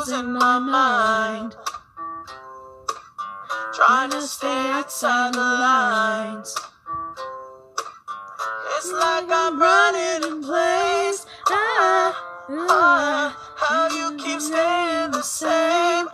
losing my mind, trying to stay outside the lines. It's like I'm running in place. How you keep staying the same.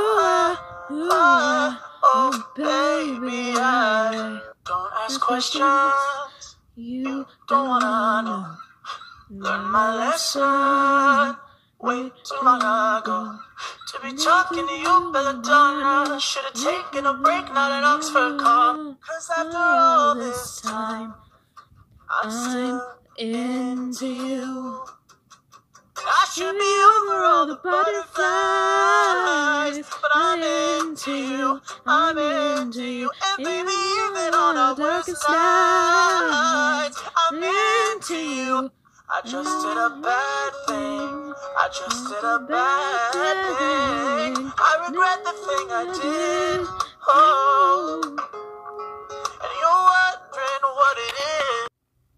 Oh baby, I don't ask questions you don't wanna know. Learn my lesson way too long ago. To be talking to you, belladonna. Should've taken a break, not an Oxford call. Cause after all this time, I'm still into you. I should be over all the butterflies, but I'm into you, I'm into you. And baby, even on our darkest nights, I'm into you. I just did a bad thing, I just did a bad thing. I regret the thing I did, oh. And you're wondering what it is.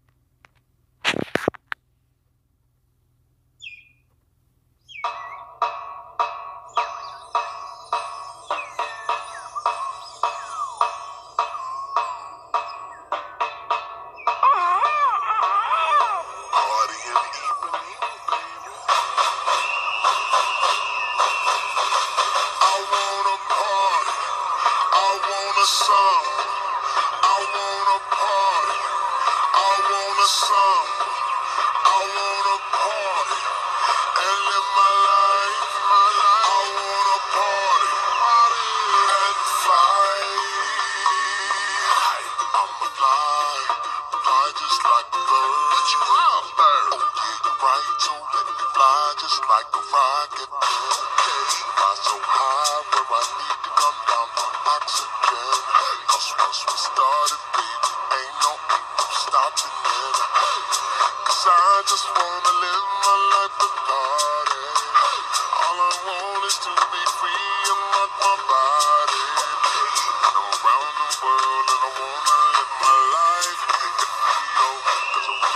Just like a rocket, fly so high where I need to come down for oxygen. Cause once we started, baby, ain't no stopping it. Cause I just wanna live my life and party. All I want is to be free and rock my body. And I'm around the world and I wanna live my life in Rio. Cause we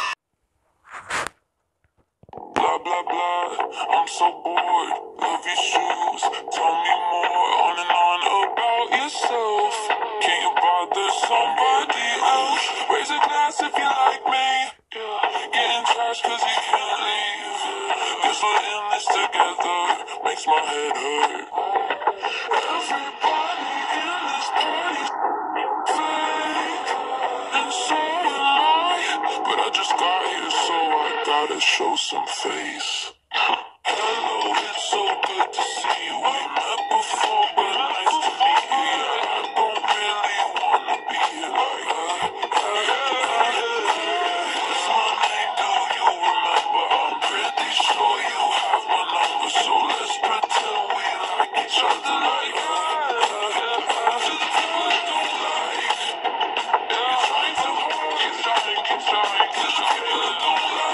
blah, blah, blah, I'm so bored. Love your shoes, tell me more. On and on about yourself. Can you bother somebody else? Raise a glass if you like me. Getting trash cause you can't leave. Guess we're in this together. Makes my head hurt. Everybody in this party's fake. And so am I. But I just got here so I gotta show some face.